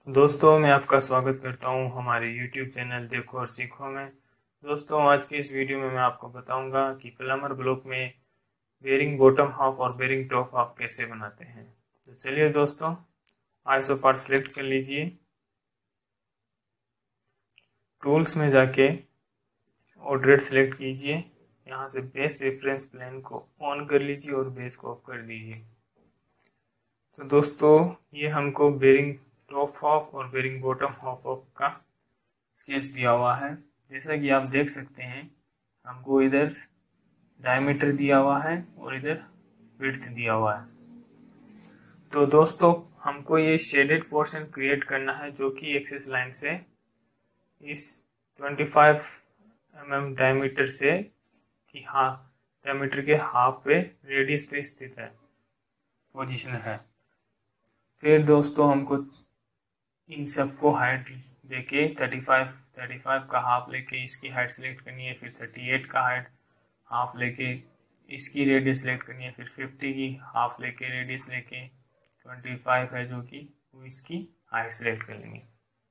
दोस्तों, मैं आपका स्वागत करता हूं हमारे YouTube चैनल देखो और सीखो में। दोस्तों, आज के इस वीडियो में मैं आपको बताऊंगा कि प्लमर ब्लॉक में बेरिंग बॉटम हाफ और बेरिंग टॉप हाफ कैसे बनाते हैं। तो चलिए दोस्तों, आइसो पार्ट सेलेक्ट कर लीजिए। टूल्स में जाके ऑर्डर सेलेक्ट कीजिए। यहाँ से बेस रेफरेंस प्लेन को ऑन कर लीजिए और बेस को ऑफ कर दीजिए। तो दोस्तों, ये हमको बेरिंग टॉप हाफ और बेरिंग बॉटम हाफ का स्केच दिया हुआ है। जैसा कि आप देख सकते हैं, हमको इधर डायमीटर दिया हुआ है और इधर विड्थ दिया हुआ है। तो दोस्तों, हमको ये शेडेड पोर्शन क्रिएट करना है जो कि एक्सेस लाइन से इस 25 mm डायमीटर से कि हाँ डायमीटर के हाफ पे रेडियस पे स्थित है, पोजीशन है। फिर दोस्तों, हमको इन सबको हाइट देके 35 का हाफ लेके इसकी हाइट सेलेक्ट करनी है। फिर 38 का हाइट हाफ लेके इसकी रेडियस सेलेक्ट करनी है। फिर 50 की हाफ लेके रेडियस लेके 25 है जो कि वो इसकी हाइट सेलेक्ट कर लेंगे।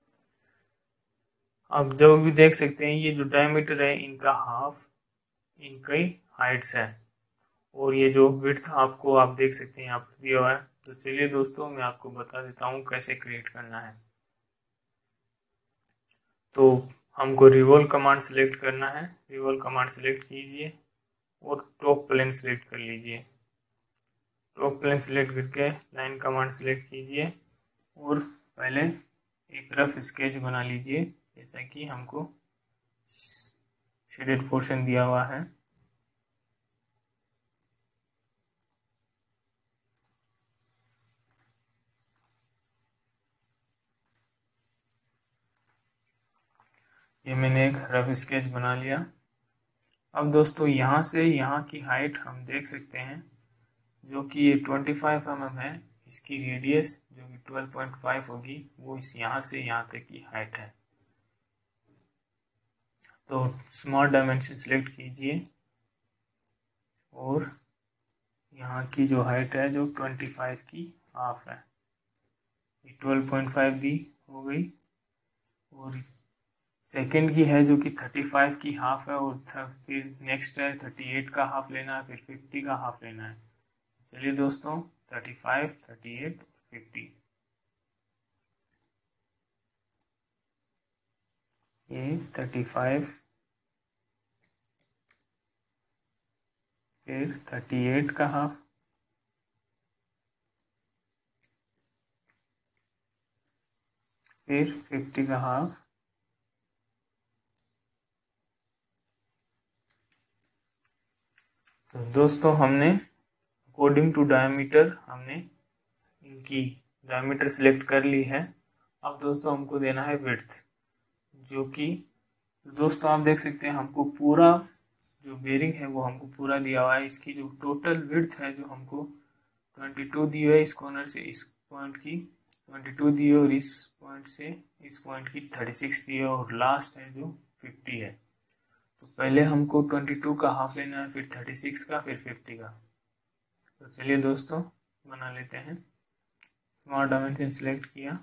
अब जब भी देख सकते हैं, ये जो डायमीटर है इनका हाफ इनकी हाइट्स है और ये जो विड्थ आपको आप देख सकते हैं यहाँ पर दिया हुआ है। तो चलिए दोस्तों, मैं आपको बता देता हूँ कैसे क्रिएट करना है। तो हमको रिवॉल्व कमांड सेलेक्ट करना है। रिवॉल्व कमांड सेलेक्ट कीजिए और टॉप प्लेन सेलेक्ट कर लीजिए। टॉप प्लेन सेलेक्ट करके लाइन कमांड सेलेक्ट कीजिए और पहले एक रफ स्केच बना लीजिए जैसा कि हमको शेडेड पोर्शन दिया हुआ है। ये मैंने एक रफ स्केच बना लिया। अब दोस्तों, यहाँ से यहाँ की हाइट हम देख सकते हैं जो कि ये 25 mm है। इसकी रेडियस जो कि 12.5 होगी वो इस यहाँ से यहाँ तक की हाइट है। तो स्मॉल डायमेंशन सेलेक्ट कीजिए और यहाँ की जो हाइट है जो 25 की हाफ है, 12.5 दी हो गई। और सेकंड की है जो कि 35 की हाफ है और फिर नेक्स्ट है 38 का हाफ लेना है, फिर 50 का हाफ लेना है। चलिए दोस्तों, 35, 38, 50, ये 35 फिर 38 का हाफ, फिर 50 का हाफ। तो दोस्तों, हमने अकॉर्डिंग टू डायमीटर हमने इनकी डायमीटर सिलेक्ट कर ली है। अब दोस्तों, हमको देना है विड्थ जो कि दोस्तों आप देख सकते हैं हमको पूरा जो बेरिंग है वो हमको पूरा दिया हुआ है। इसकी जो टोटल विड्थ है जो हमको 22 दी है, इस कॉर्नर से इस पॉइंट की 22 दी है और इस पॉइंट से इस पॉइंट की 36 दी है और लास्ट है जो 50 है। तो पहले हमको 22 का हाफ लेना है, फिर 36 का, फिर 50 का। तो चलिए दोस्तों, बना लेते हैं। स्मॉल डायमेंशन सिलेक्ट किया,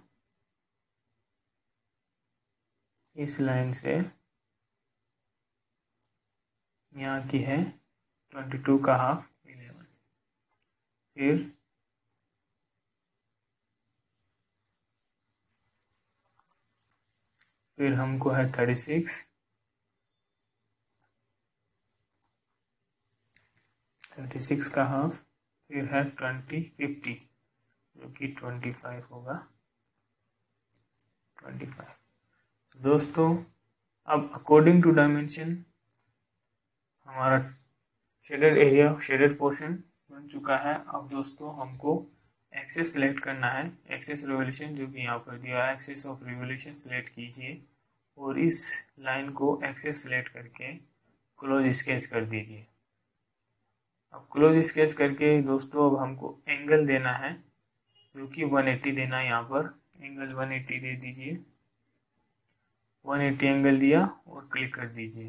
इस लाइन से यहाँ की है 22 का हाफ 11, फिर हमको है 36 का हाफ, फिर है 50 जो कि 25 होगा, 25। दोस्तों, अब अकॉर्डिंग टू डायमेंशन हमारा शेडेड एरिया शेडेड पोर्शन बन चुका है। अब दोस्तों, हमको एक्सेस सेलेक्ट करना है। एक्सेस रिवोल्यूशन जो कि यहाँ पर दिया है, एक्सेस ऑफ रिवोल्यूशन सेलेक्ट कीजिए और इस लाइन को एक्सेस सेलेक्ट करके क्लोज स्केच कर दीजिए। अब क्लोज स्केच करके दोस्तों, अब हमको एंगल देना है जो कि 180 देना है। यहाँ पर एंगल 180 दे दीजिए। 180 एंगल दिया और क्लिक कर दीजिए।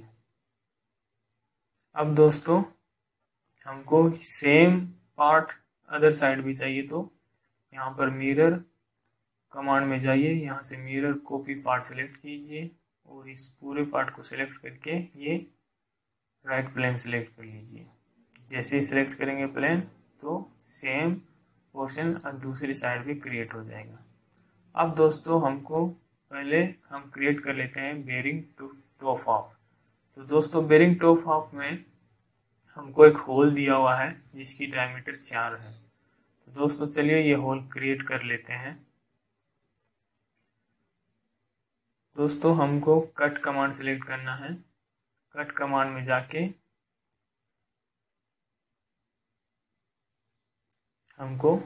अब दोस्तों, हमको सेम पार्ट अदर साइड भी चाहिए, तो यहाँ पर मिरर कमांड में जाइए, यहाँ से मिरर कॉपी पार्ट सेलेक्ट कीजिए और इस पूरे पार्ट को सेलेक्ट करके ये राइट प्लेन सेलेक्ट कर लीजिए। जैसे ही सेलेक्ट करेंगे प्लेन तो सेम पोर्शन दूसरी साइड भी क्रिएट हो जाएगा। अब दोस्तों हमको पहले हम क्रिएट कर लेते हैं बेरिंग टॉप हाफ। तो दोस्तों बेरिंग टॉप हाफ में हमको एक होल दिया हुआ है जिसकी डायमीटर 4 है। तो दोस्तों चलिए ये होल क्रिएट कर लेते हैं। दोस्तों हमको कट कमांड सेलेक्ट करना है। कट कमांड में जाके हमको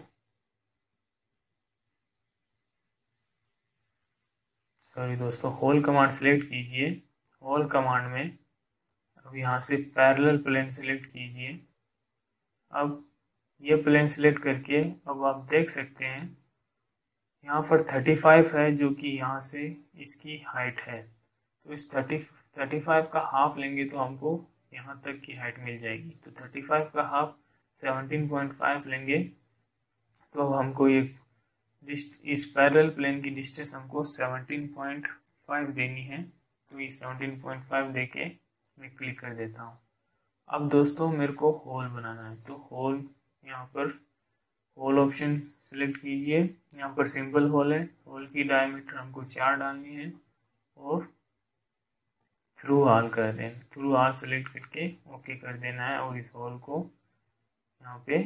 दोस्तों होल कमांड सेलेक्ट कीजिए। होल कमांड में अब यहाँ से पैरेलल प्लेन सेलेक्ट कीजिए। अब ये प्लेन सेलेक्ट करके अब आप देख सकते हैं यहाँ पर 35 है जो कि यहाँ से इसकी हाइट है। तो इस 35 का हाफ लेंगे तो हमको यहाँ तक की हाइट मिल जाएगी। तो 35 का हाफ 17.5 लेंगे तो अब हमको ये इस पैरेलल प्लेन की डिस्टेंस हमको 17.5 देनी है। तो ये 17.5 देके मैं क्लिक कर देता हूँ। अब दोस्तों मेरे को होल बनाना है तो होल यहाँ पर होल ऑप्शन सेलेक्ट कीजिए। यहाँ पर सिंपल होल है। होल की डायमीटर हमको 4 डालनी है और थ्रू ऑल कर देना। थ्रू ऑल सेलेक्ट करके ओके कर देना है और इस होल को यहाँ पे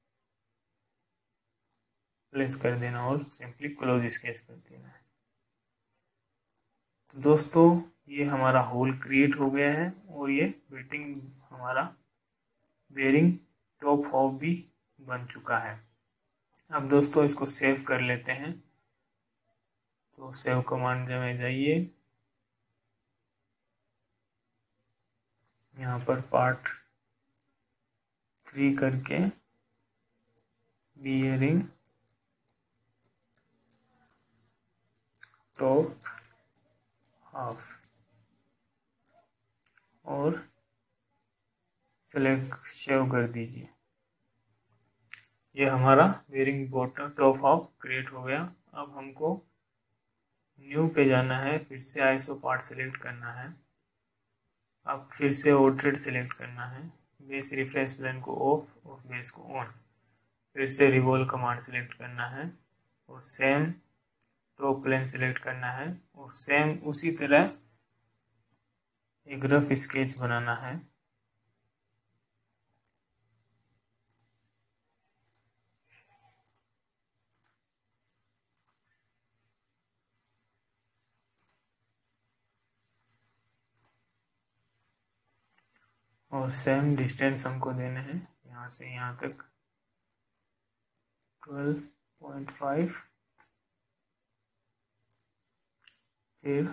प्लेस कर देना और सिंपली क्लोज स्केच कर देना है। तो दोस्तों ये हमारा होल क्रिएट हो गया है और ये हमारा बेरिंग टॉप हाफ भी बन चुका है। अब दोस्तों इसको सेव कर लेते हैं। तो सेव कमांड में जाइए, यहाँ पर पार्ट 3 करके बेरिंग टॉप हाफ और सेलेक्ट सेव कर दीजिए। ये हमारा bearing bottom top half create हो गया। अब हमको न्यू पे जाना है, फिर से आईएसओ पार्ट सेलेक्ट करना है। अब फिर से ऑर्डर सेलेक्ट करना है, बेस रेफरेंस प्लेन को ऑफ और बेस को ऑन। फिर से रिवॉल्व कमांड सेलेक्ट करना है और सेम टॉप प्लेन सेलेक्ट करना है और सेम उसी तरह एक रफ स्केच बनाना है। और सेम डिस्टेंस हमको देने हैं यहाँ से यहाँ तक 12.5, फिर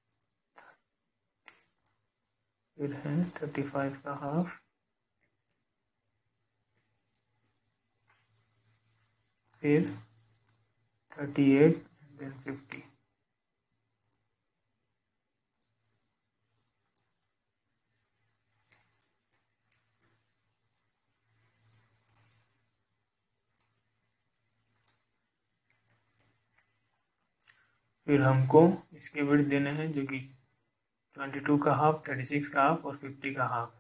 है 35 का हाफ, फिर 38 देन 50। फिर हमको इसके विड्थ देने हैं जो कि 22 का हाफ, 36 का हाफ और 50 का हाफ।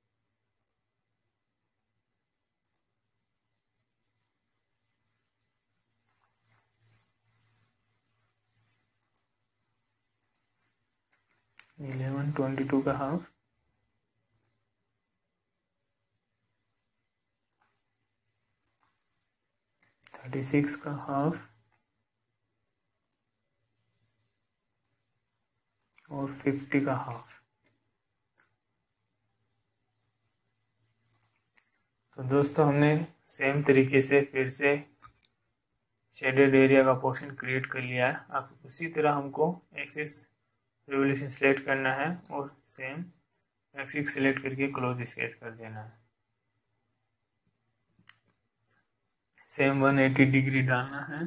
इलेवन 22 का हाफ, 36 का हाफ और 50 का हाफ। तो दोस्तों हमने सेम तरीके से फिर से शेडेड एरिया का पोर्शन क्रिएट कर लिया है। अब उसी तरह हमको एक्सिस रिवोल्यूशन सिलेक्ट करना है और सेम एक्सिस सिलेक्ट करके क्लोज स्केच कर देना है। सेम 180 डिग्री डालना है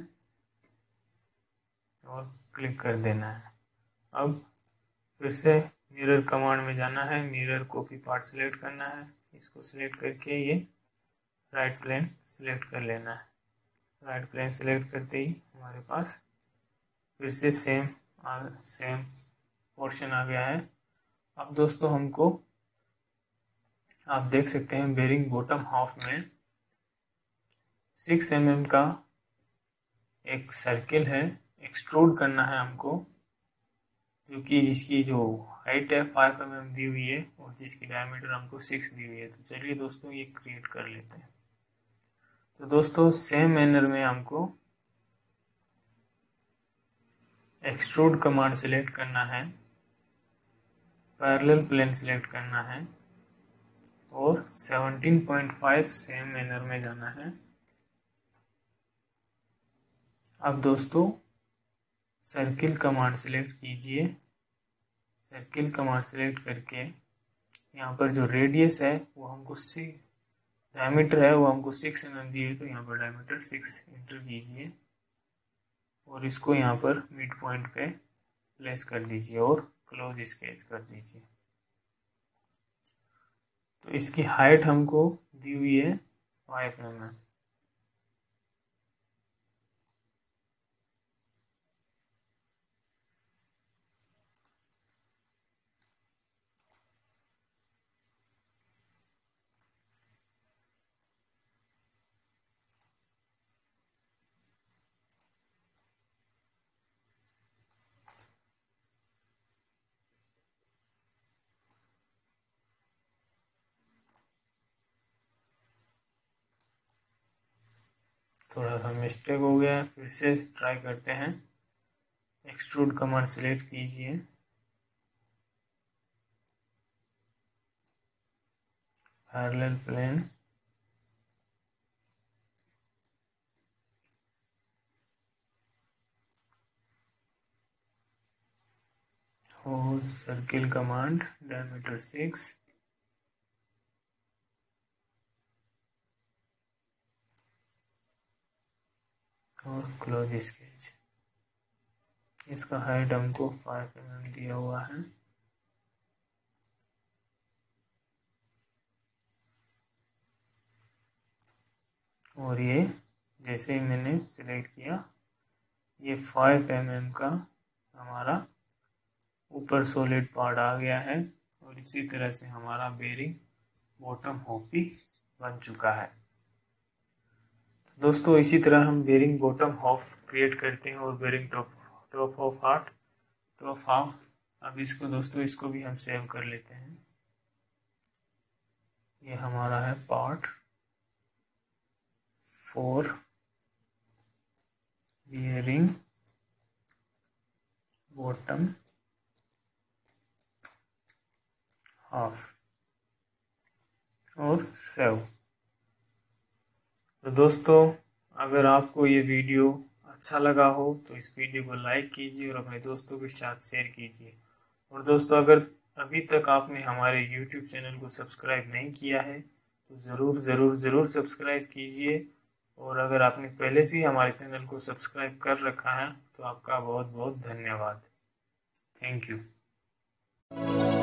और क्लिक कर देना है। अब फिर से मिरर कमांड में जाना है, मिरर कॉपी पार्ट सेलेक्ट करना है, इसको सिलेक्ट करके ये राइट प्लेन सेलेक्ट कर लेना है। राइट प्लेन सेलेक्ट करते ही हमारे पास फिर से सेम पोर्शन आ गया है। अब दोस्तों हमको आप देख सकते हैं बेरिंग बॉटम हाफ में 6 mm का एक सर्किल है, एक्सट्रूड करना है हमको, जो कि जिसकी जो हाइट है 5 mm दी हुई है और जिसकी डायमीटर हमको 6 दी हुई है। तो चलिए दोस्तों ये क्रिएट कर लेते हैं। तो दोस्तों सेम मैनर में हमको एक्सट्रूड कमांड सेलेक्ट करना है, पैरेलल प्लेन सेलेक्ट करना है और 17.5 सेम मैनर में जाना है। अब दोस्तों सर्किल कमांड सेलेक्ट कीजिए। सर्किल कमांड सेलेक्ट करके यहाँ पर जो रेडियस है वो हमको डायमीटर है वो हमको 6 mm दी है, तो यहाँ पर डायमीटर 6 इंटर कीजिए और इसको यहाँ पर मिड पॉइंट पे प्लेस कर दीजिए और क्लोज स्केच कर दीजिए। तो इसकी हाइट हमको दी हुई है 5 mm। थोड़ा सा मिस्टेक हो गया है, फिर से ट्राई करते हैं। एक्सट्रूड कमांड सेलेक्ट कीजिए, पैरेलल प्लेन और सर्किल कमांड डायमीटर 6 और क्लोज स्केच। इसका हाइट हमको 5 mm दिया हुआ है। और ये जैसे ही मैंने सिलेक्ट किया ये 5 mm का हमारा ऊपर सॉलिड पार्ट आ गया है और इसी तरह से हमारा बेरिंग बॉटम हॉफ भी बन चुका है। दोस्तों इसी तरह हम बेरिंग बॉटम हाफ क्रिएट करते हैं और बेरिंग टॉप हाफ। अब इसको दोस्तों इसको भी हम सेव कर लेते हैं। ये हमारा है पार्ट 4 बेरिंग बॉटम हाफ और सेव। तो दोस्तों अगर आपको ये वीडियो अच्छा लगा हो तो इस वीडियो को लाइक कीजिए और अपने दोस्तों के साथ शेयर कीजिए। और दोस्तों अगर अभी तक आपने हमारे YouTube चैनल को सब्सक्राइब नहीं किया है तो ज़रूर सब्सक्राइब कीजिए। और अगर आपने पहले से ही हमारे चैनल को सब्सक्राइब कर रखा है तो आपका बहुत बहुत धन्यवाद। Thank you.